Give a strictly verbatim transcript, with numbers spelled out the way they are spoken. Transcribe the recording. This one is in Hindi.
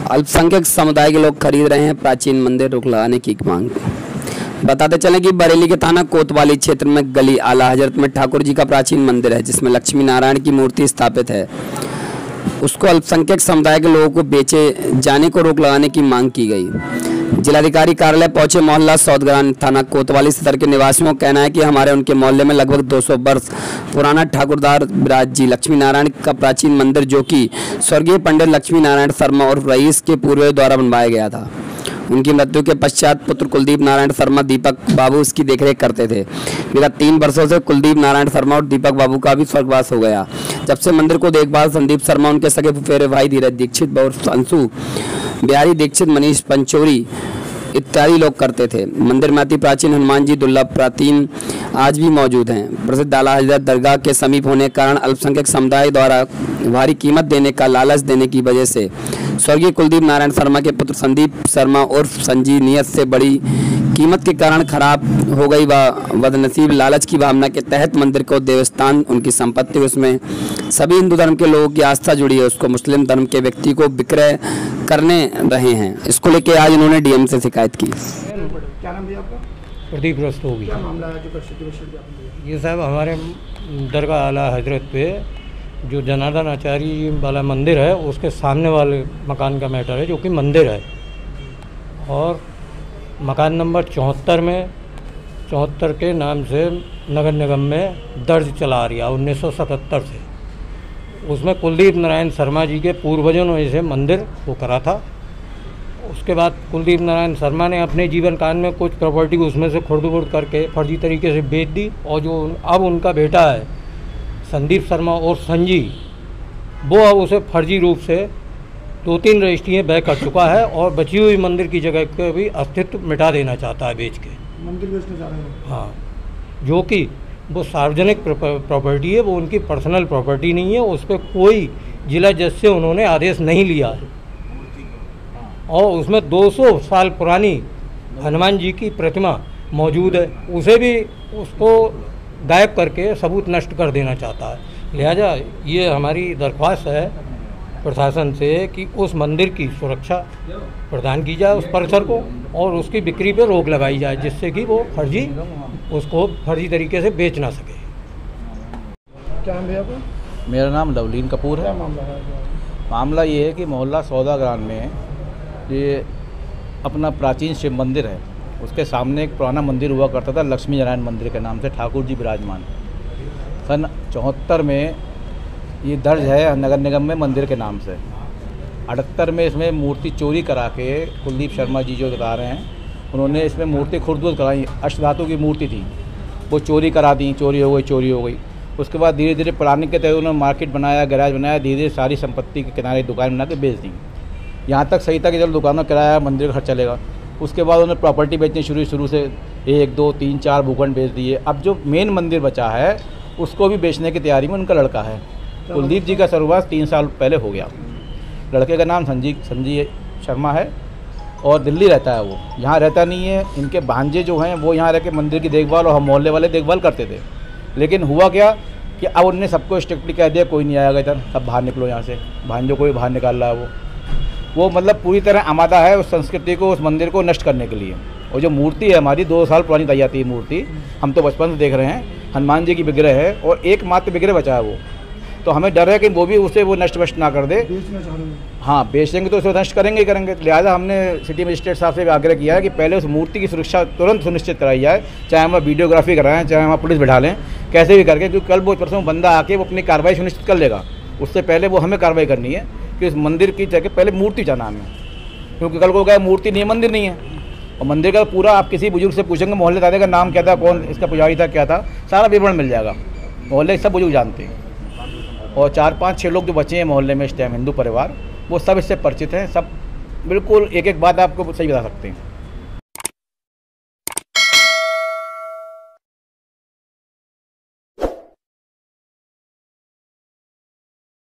अल्पसंख्यक समुदाय के लोग खरीद रहे हैं प्राचीन मंदिर, रोक लगाने की मांग। बताते चलें कि बरेली के थाना कोतवाली क्षेत्र में गली आला हजरत में ठाकुर जी का प्राचीन मंदिर है, जिसमें लक्ष्मी नारायण की मूर्ति स्थापित है। उसको अल्पसंख्यक समुदाय के लोगों को बेचे जाने को रोक लगाने की मांग की गई। जिलाधिकारी कार्यालय पहुंचे मोहल्ला सौदगरान थाना कोतवाली सदर के निवासियों का कहना है कि हमारे उनके मोहल्ले में लगभग दो सौ वर्ष पुराना ठाकुरदार विराज जी लक्ष्मी नारायण का प्राचीन मंदिर, जो कि स्वर्गीय पंडित लक्ष्मी नारायण शर्मा और रईस के पूर्वज द्वारा बनवाया गया था। उनकी मृत्यु के पश्चात पुत्र कुलदीप नारायण शर्मा दीपक बाबू इसकी देखरेख करते थे। विगत तीन वर्षों से कुलदीप नारायण शर्मा और दीपक बाबू का भी स्वर्गवास हो गया। जब से मंदिर को देखभाल संदीप शर्मा, उनके सगे फुफेरे भाई धीरज दीक्षित और अंशु बिहारी दीक्षित, मनीष पंचोरी इत्यादि लोग करते थे। मंदिर में अति प्राचीन हनुमान जी दुर्लभ प्राचीन आज भी मौजूद हैं। प्रसिद्ध आला हजरत दरगाह के समीप होने के कारण अल्पसंख्यक समुदाय द्वारा भारी कीमत देने का लालच देने की वजह से स्वर्गीय कुलदीप नारायण शर्मा के पुत्र संदीप शर्मा उर्फ संजी नियत से बड़ी कीमत के कारण खराब हो गई व बदनसीब लालच की भावना के तहत मंदिर को देवस्थान, उनकी संपत्ति, उसमें सभी हिंदू धर्म के लोगों की आस्था जुड़ी है, उसको मुस्लिम धर्म के व्यक्ति को विक्रय करने रहे हैं। इसको लेकर आज उन्होंने डीएम से शिकायत की। क्या नाम है आपका? प्रदीप रस्तोगी। क्या मामला है जो प्रसिद्ध? ये साहब हमारे दरगाह आला हजरत पे जो जनार्दन आचार्य वाला मंदिर है, उसके सामने वाले मकान का मैटर है, जो कि मंदिर है। और मकान नंबर चौहत्तर में चौहत्तर के नाम से नगर निगम में दर्ज चला रही है उन्नीस सौ सतहत्तर से। उसमें कुलदीप नारायण शर्मा जी के पूर्वजों ने इसे मंदिर वो करा था। उसके बाद कुलदीप नारायण शर्मा ने अपने जीवन काल में कुछ प्रॉपर्टी उसमें से खुर्द-बुर्द करके फर्जी तरीके से बेच दी, और जो अब उनका बेटा है संदीप शर्मा और संजी, वो अब उसे फर्जी रूप से दो तीन रजिस्ट्रियाँ बैक कर चुका है और बची हुई मंदिर की जगह के भी अस्तित्व मिटा देना चाहता है बेच के। मंदिर बेचना चाह रहे हैं? हाँ, जो कि वो सार्वजनिक प्रॉपर्टी है, वो उनकी पर्सनल प्रॉपर्टी नहीं है। उस पर कोई जिला जज से उन्होंने आदेश नहीं लिया है। और उसमें दो सौ साल पुरानी हनुमान जी की प्रतिमा मौजूद है, उसे भी उसको गायब करके सबूत नष्ट कर देना चाहता है। लिहाजा ये हमारी दरख्वास्त है प्रशासन से कि उस मंदिर की सुरक्षा प्रदान की जाए उस परिसर को, और उसकी बिक्री पे रोक लगाई जाए, जिससे कि वो फर्जी उसको फर्जी तरीके से बेच ना सके। क्या नाम है आपका? मेरा नाम लवलीन कपूर है। मामला है? मामला ये है कि मोहल्ला सौदागरान में ये अपना प्राचीन शिव मंदिर है, उसके सामने एक पुराना मंदिर हुआ करता था लक्ष्मी नारायण मंदिर के नाम से, ठाकुर जी विराजमान। सन चौहत्तर में ये दर्ज है नगर निगम में मंदिर के नाम से। अठहत्तर में इसमें मूर्ति चोरी करा के कुलदीप शर्मा जी जो बता रहे हैं, उन्होंने इसमें मूर्ति खुर्द-बुर्द कराई। अष्टधातु की मूर्ति थी, वो चोरी करा दी, चोरी हो गई चोरी हो गई उसके बाद धीरे धीरे प्लानिंग के तहत उन्होंने मार्केट बनाया, गैराज बनाया, धीरे धीरे सारी संपत्ति के किनारे दुकान बना के बेच दी। यहाँ तक सही था कि जब दुकानों का किराया मंदिर का खर्च चलेगा। उसके बाद उन्होंने प्रॉपर्टी बेचनी शुरू शुरू से एक दो तीन चार भूखंड बेच दिए। अब जो मेन मंदिर बचा है उसको भी बेचने की तैयारी में उनका लड़का है। कुलदीप जी का स्वर्गवास तीन साल पहले हो गया। लड़के का नाम संजी संजी शर्मा है और दिल्ली रहता है, वो यहाँ रहता नहीं है। इनके भांजे जो हैं वो यहाँ रह के मंदिर की देखभाल और हम मोहल्ले वाले देखभाल करते थे। लेकिन हुआ क्या कि अब उनने सबको स्ट्रिक्टली कह दिया कोई नहीं आएगा इधर, सब बाहर निकलो यहाँ से। भांजों को भी बाहर निकाल रहा है वो वो मतलब पूरी तरह आमादा है उस संस्कृति को, उस मंदिर को नष्ट करने के लिए। और जो मूर्ति है हमारी दो साल पुरानी तैयार थी मूर्ति, हम तो बचपन से देख रहे हैं, हनुमान जी की विग्रह है और एकमात्र विग्रह बचा है वो। तो हमें डर है कि वो भी उसे वो नष्ट वष्ट ना कर दे। बेचना चाह रहे हैं? हाँ, बेचेंगे तो उसे नष्ट करेंगे ही करेंगे। लिहाजा हमने सिटी मजिस्ट्रेट साहब से भी आग्रह किया है कि पहले उस मूर्ति की सुरक्षा तुरंत सुनिश्चित कराई जाए, चाहे हम वीडियोग्राफी कराएं, चाहे हम पुलिस बिठा लें, कैसे भी करके, क्योंकि कल वो परसों बंदा आके वो अपनी कार्रवाई सुनिश्चित कर लेगा। उससे पहले वो हमें कार्रवाई करनी है कि उस मंदिर की जगह पहले मूर्ति जाना हमें, क्योंकि कल को क्या मूर्ति नहीं है, मंदिर नहीं है। और मंदिर का पूरा आप किसी बुजुर्ग से पूछेंगे मोहल्ले दादे का नाम क्या था, कौन इसका पुजारी था, क्या था, सारा विवरण मिल जाएगा। मोहल्ले सब बुजुर्ग जानते हैं। और चार पाँच छः लोग जो बचे हैं मोहल्ले में इस टाइम हिंदू परिवार, वो सब इससे परिचित हैं, सब बिल्कुल एक एक बात आपको सही बता सकते हैं।